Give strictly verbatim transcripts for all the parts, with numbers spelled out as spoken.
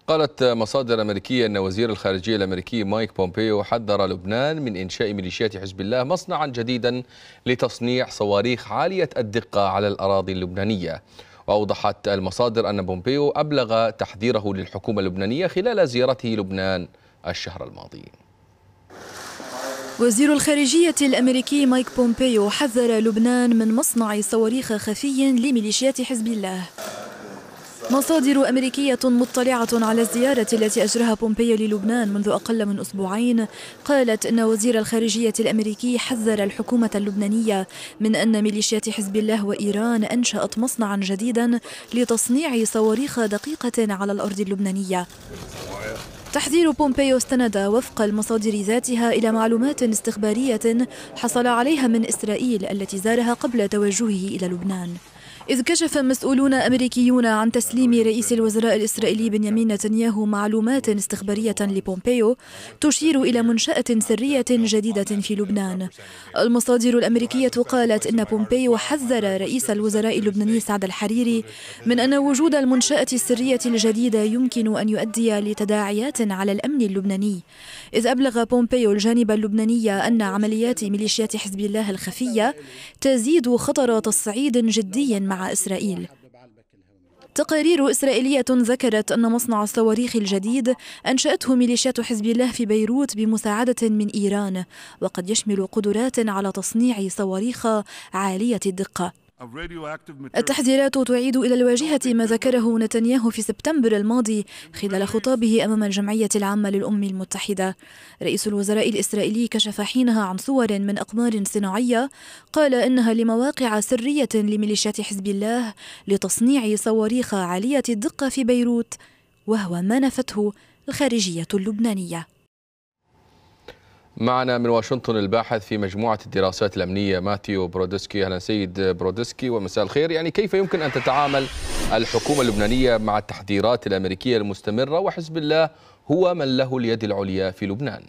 قالت مصادر أمريكية أن وزير الخارجية الأمريكي مايك بومبيو حذر لبنان من إنشاء ميليشيات حزب الله مصنعا جديدا لتصنيع صواريخ عالية الدقة على الأراضي اللبنانية. وأوضحت المصادر أن بومبيو أبلغ تحذيره للحكومة اللبنانية خلال زيارته لبنان الشهر الماضي. وزير الخارجية الأمريكي مايك بومبيو حذر لبنان من مصنع صواريخ خفي لميليشيات حزب الله. مصادر أمريكية مطلعة على الزيارة التي أجراها بومبيو للبنان منذ أقل من أسبوعين قالت إن وزير الخارجية الأمريكي حذر الحكومة اللبنانية من أن ميليشيات حزب الله وإيران أنشأت مصنعا جديدا لتصنيع صواريخ دقيقة على الأرض اللبنانية. تحذير بومبيو استند وفق المصادر ذاتها إلى معلومات استخبارية حصل عليها من إسرائيل التي زارها قبل توجهه إلى لبنان. إذ كشف مسؤولون أمريكيون عن تسليم رئيس الوزراء الإسرائيلي بنيامين نتنياهو معلومات استخبارية لبومبيو تشير إلى منشأة سرية جديدة في لبنان. المصادر الأمريكية قالت إن بومبيو حذر رئيس الوزراء اللبناني سعد الحريري من أن وجود المنشأة السرية الجديدة يمكن أن يؤدي لتداعيات على الأمن اللبناني. إذ أبلغ بومبيو الجانب اللبناني أن عمليات ميليشيات حزب الله الخفية تزيد خطر تصعيد جدي مع إسرائيل. تقارير إسرائيلية ذكرت أن مصنع الصواريخ الجديد أنشأته ميليشيات حزب الله في بيروت بمساعدة من إيران، وقد يشمل قدرات على تصنيع صواريخ عالية الدقة. التحذيرات تعيد إلى الواجهة ما ذكره نتنياهو في سبتمبر الماضي خلال خطابه أمام الجمعية العامة للأمم المتحدة. رئيس الوزراء الإسرائيلي كشف حينها عن صور من أقمار صناعية قال إنها لمواقع سرية لميليشيات حزب الله لتصنيع صواريخ عالية الدقة في بيروت، وهو ما نفته الخارجية اللبنانية. معنا من واشنطن الباحث في مجموعة الدراسات الأمنية ماثيو برودسكي. أهلا سيد برودسكي ومساء الخير. يعني كيف يمكن أن تتعامل الحكومة اللبنانية مع التحذيرات الأمريكية المستمرة وحزب الله هو من له اليد العليا في لبنان؟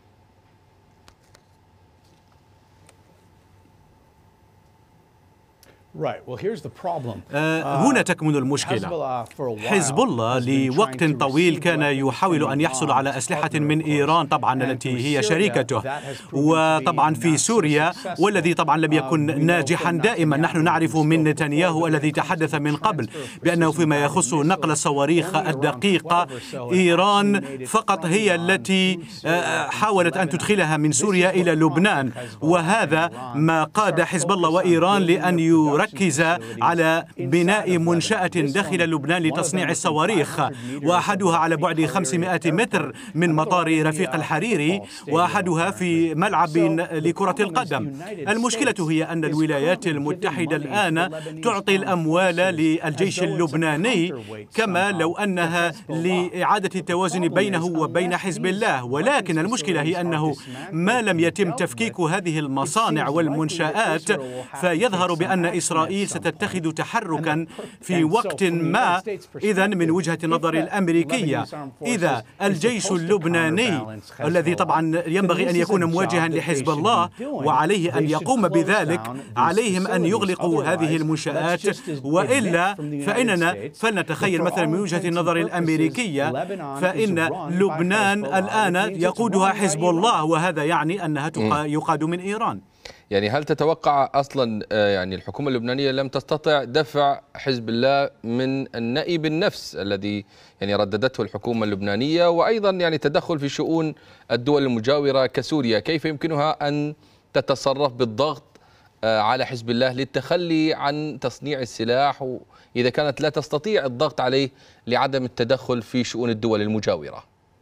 هنا تكمن المشكلة. حزب الله لوقت طويل كان يحاول أن يحصل على أسلحة من إيران طبعا التي هي شريكته، وطبعا في سوريا والذي طبعا لم يكن ناجحا دائما. نحن نعرف من نتنياهو الذي تحدث من قبل بأنه فيما يخص نقل الصواريخ الدقيقة إيران فقط هي التي حاولت أن تدخلها من سوريا إلى لبنان، وهذا ما قاد حزب الله وإيران لأن يركز ركز على بناء منشأة داخل لبنان لتصنيع الصواريخ، وأحدها على بعد خمسمائة متر من مطار رفيق الحريري، وأحدها في ملعب لكرة القدم. المشكلة هي أن الولايات المتحدة الآن تعطي الأموال للجيش اللبناني كما لو أنها لإعادة التوازن بينه وبين حزب الله، ولكن المشكلة هي أنه ما لم يتم تفكيك هذه المصانع والمنشآت فيظهر بأن إسرائيل إسرائيل ستتخذ تحركا في وقت ما. إذن من وجهة النظر الأمريكية إذا الجيش اللبناني الذي طبعا ينبغي أن يكون مواجها لحزب الله وعليه أن يقوم بذلك، عليهم أن يغلقوا هذه المنشآت، وإلا فإننا فلنتخيل مثلا من وجهة النظر الأمريكية فإن لبنان الآن يقودها حزب الله، وهذا يعني أنها يقاد من إيران. يعني هل تتوقع أصلا يعني الحكومة اللبنانية لم تستطع دفع حزب الله من النأي بالنفس الذي يعني رددته الحكومة اللبنانية، وأيضا يعني تدخل في شؤون الدول المجاورة كسوريا، كيف يمكنها أن تتصرف بالضغط على حزب الله للتخلي عن تصنيع السلاح إذا كانت لا تستطيع الضغط عليه لعدم التدخل في شؤون الدول المجاورة؟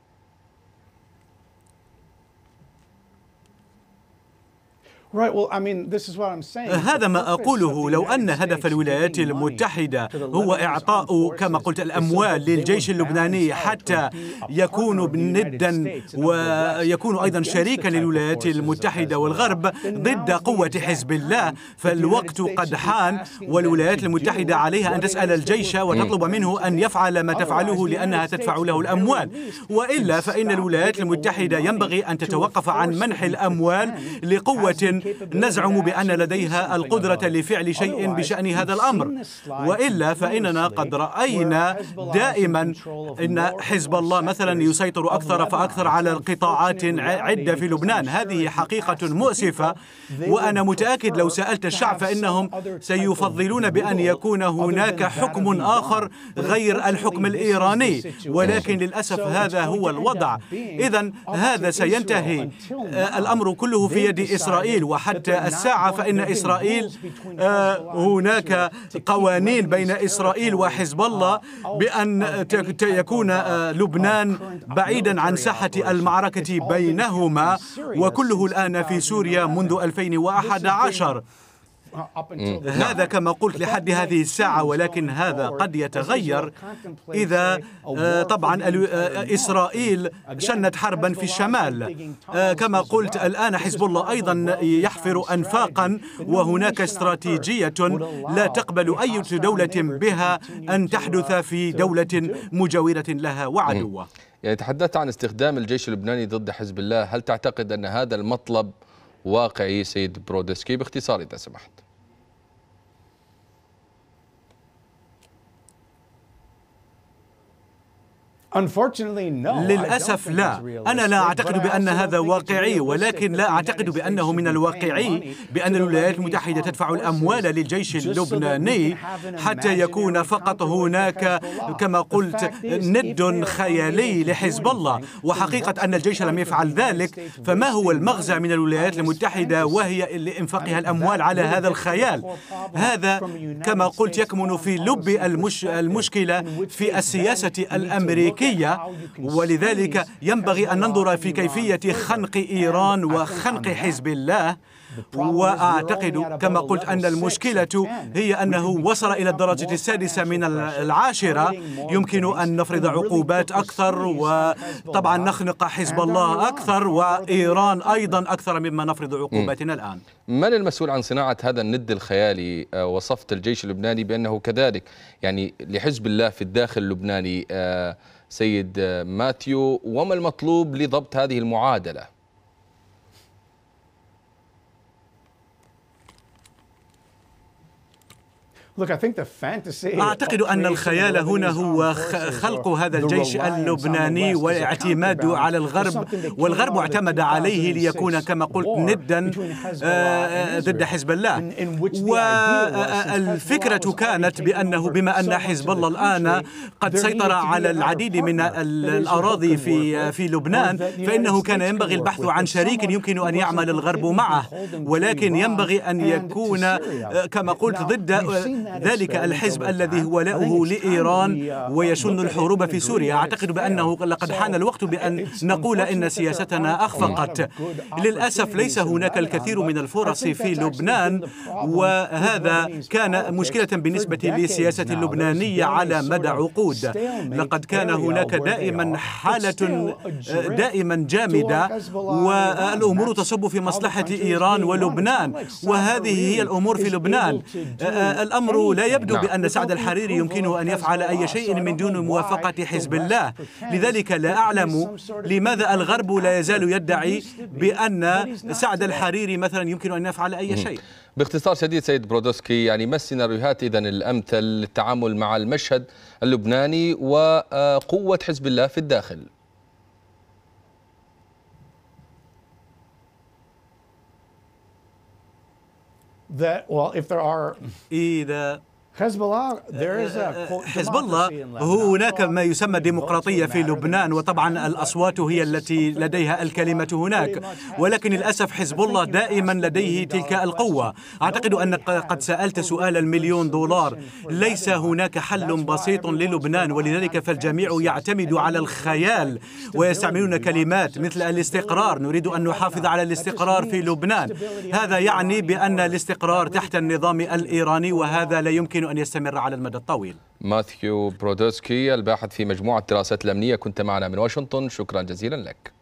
هذا ما أقوله. لو أن هدف الولايات المتحدة هو إعطاء كما قلت الأموال للجيش اللبناني حتى يكون ندا ويكون أيضا شريكا للولايات المتحدة والغرب ضد قوة حزب الله، فالوقت قد حان، والولايات المتحدة عليها أن تسأل الجيش وتطلب منه أن يفعل ما تفعله لأنها تدفع له الأموال، وإلا فإن الولايات المتحدة ينبغي أن تتوقف عن منح الأموال لقوة نزعم بأن لديها القدرة لفعل شيء بشأن هذا الأمر، وإلا فإننا قد رأينا دائما أن حزب الله مثلا يسيطر أكثر فأكثر على قطاعات عدة في لبنان. هذه حقيقة مؤسفة، وأنا متأكد لو سألت الشعب فإنهم سيفضلون بأن يكون هناك حكم آخر غير الحكم الإيراني، ولكن للأسف هذا هو الوضع. إذن هذا سينتهي، الأمر كله في يد إسرائيل، وحتى الساعة فإن إسرائيل هناك قوانين بين إسرائيل وحزب الله بأن يكون لبنان بعيدا عن ساحة المعركة بينهما، وكله الآن في سوريا منذ ألفين وأحد عشر. هذا كما قلت لحد هذه الساعة، ولكن هذا قد يتغير إذا طبعا إسرائيل شنت حربا في الشمال. كما قلت الآن حزب الله أيضا يحفر أنفاقا، وهناك استراتيجية لا تقبل أي دولة بها أن تحدث في دولة مجاورة لها وعدوة. يعني تحدثت عن استخدام الجيش اللبناني ضد حزب الله، هل تعتقد أن هذا المطلب واقعي سيد برودسكي؟ باختصار إذا سمحت. للأسف لا، أنا لا أعتقد بأن هذا واقعي، ولكن لا أعتقد بأنه من الواقعي بأن الولايات المتحدة تدفع الأموال للجيش اللبناني حتى يكون فقط هناك كما قلت ند خيالي لحزب الله. وحقيقة أن الجيش لم يفعل ذلك، فما هو المغزى من الولايات المتحدة وهي لإنفاقها الأموال على هذا الخيال؟ هذا كما قلت يكمن في لب المش المشكلة في السياسة الأمريكية، ولذلك ينبغي أن ننظر في كيفية خنق إيران وخنق حزب الله. وأعتقد كما قلت أن المشكلة هي أنه وصل إلى الدرجة السادسة من العاشرة. يمكن أن نفرض عقوبات أكثر، وطبعا نخنق حزب الله أكثر، وإيران أيضا أكثر مما نفرض عقوباتنا الآن. من المسؤول عن صناعة هذا الند الخيالي؟ وصفت الجيش اللبناني بأنه كذلك يعني لحزب الله في الداخل اللبناني. سيد ماثيو، وما المطلوب لضبط هذه المعادلة؟ أعتقد أن الخيال هنا هو خلق هذا الجيش اللبناني والاعتماد على الغرب، والغرب اعتمد عليه ليكون كما قلت ندا ضد حزب الله. والفكرة كانت بأنه بما أن حزب الله الآن قد سيطر على العديد من الأراضي في في لبنان، فإنه كان ينبغي البحث عن شريك يمكن أن يعمل الغرب معه، ولكن ينبغي أن يكون كما قلت ضد ذلك الحزب الذي هو ولاؤه لإيران ويشن الحروب في سوريا. أعتقد بأنه لقد حان الوقت بأن نقول إن سياستنا أخفقت. للأسف ليس هناك الكثير من الفرص في لبنان، وهذا كان مشكلة بالنسبة للسياسة اللبنانية على مدى عقود. لقد كان هناك دائما حالة دائما جامدة، والأمور تصب في مصلحة إيران ولبنان، وهذه هي الأمور في لبنان. الأمر لا يبدو بأن سعد الحريري يمكنه أن يفعل أي شيء من دون موافقة حزب الله. لذلك لا أعلم لماذا الغرب لا يزال يدعي بأن سعد الحريري مثلا يمكن أن يفعل أي شيء. باختصار شديد سيد برودسكي، يعني ما السيناريوهات إذن الأمثل للتعامل مع المشهد اللبناني وقوة حزب الله في الداخل؟ إذا حزب الله هناك ما يسمى ديمقراطية في لبنان، وطبعا الأصوات هي التي لديها الكلمة هناك، ولكن للأسف حزب الله دائما لديه تلك القوة. أعتقد أنك قد سألت سؤال المليون دولار. ليس هناك حل بسيط للبنان، ولذلك فالجميع يعتمد على الخيال ويستعملون كلمات مثل الاستقرار. نريد أن نحافظ على الاستقرار في لبنان، هذا يعني بأن الاستقرار تحت النظام الإيراني، وهذا لا يمكن أن يستمر على المدى الطويل. ماثيو برودسكي الباحث في مجموعة دراسات الأمنية، كنت معنا من واشنطن، شكرا جزيلا لك.